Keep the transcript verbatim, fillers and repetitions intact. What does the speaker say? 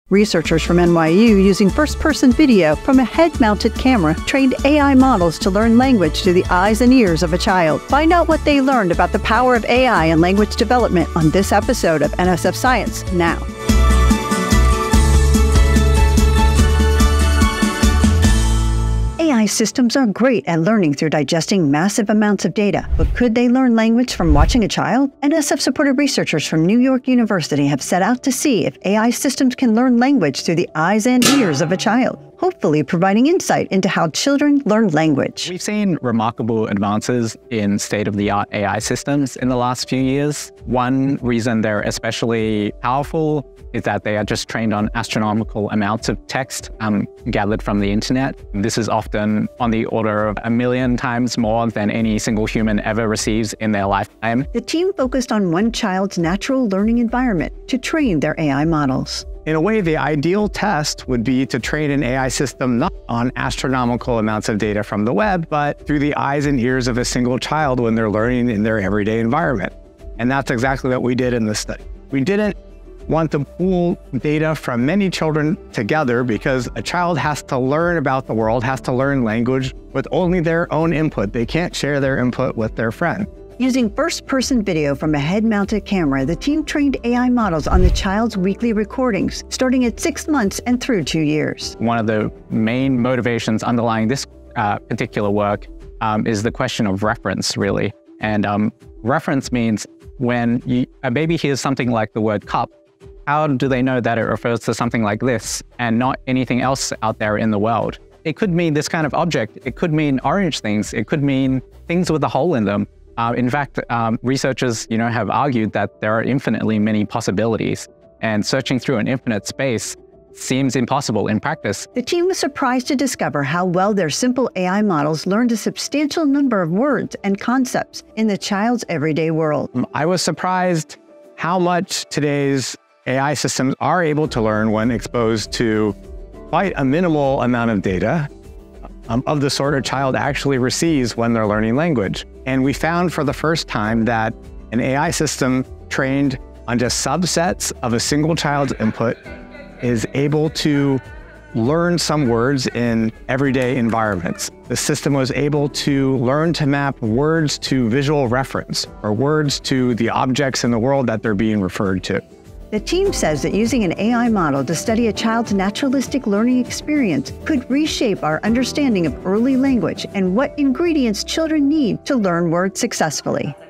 Researchers from N Y U, using first-person video from a head-mounted camera, trained A I models to learn language through the eyes and ears of a child. Find out what they learned about the power of A I and language development on this episode of N S F Science Now. A I systems are great at learning through digesting massive amounts of data, but could they learn language from watching a child? N S F-supported researchers from New York University have set out to see if A I systems can learn language through the eyes and ears of a child, hopefully providing insight into how children learn language. We've seen remarkable advances in state-of-the-art A I systems in the last few years. One reason they're especially powerful is that they are just trained on astronomical amounts of text um, gathered from the internet. This is often on the order of a million times more than any single human ever receives in their lifetime. The team focused on one child's natural learning environment to train their A I models. In a way, the ideal test would be to train an A I system not on astronomical amounts of data from the web, but through the eyes and ears of a single child when they're learning in their everyday environment. And that's exactly what we did in this study. We didn't want to pool data from many children together because a child has to learn about the world, has to learn language with only their own input. They can't share their input with their friend. Using first-person video from a head-mounted camera, the team trained A I models on the child's weekly recordings, starting at six months and through two years. One of the main motivations underlying this uh, particular work um, is the question of reference, really. And um, reference means when you, a baby hears something like the word cup, how do they know that it refers to something like this and not anything else out there in the world? It could mean this kind of object. It could mean orange things. It could mean things with a hole in them. Uh, in fact, um, researchers, you know, have argued that there are infinitely many possibilities, and searching through an infinite space seems impossible in practice. The team was surprised to discover how well their simple A I models learned a substantial number of words and concepts in the child's everyday world. I was surprised how much today's A I systems are able to learn when exposed to quite a minimal amount of data um, of the sort a child actually receives when they're learning language. And we found for the first time that an A I system trained on just subsets of a single child's input is able to learn some words in everyday environments. The system was able to learn to map words to visual reference, or words to the objects in the world that they're being referred to. The team says that using an A I model to study a child's naturalistic learning experience could reshape our understanding of early language and what ingredients children need to learn words successfully.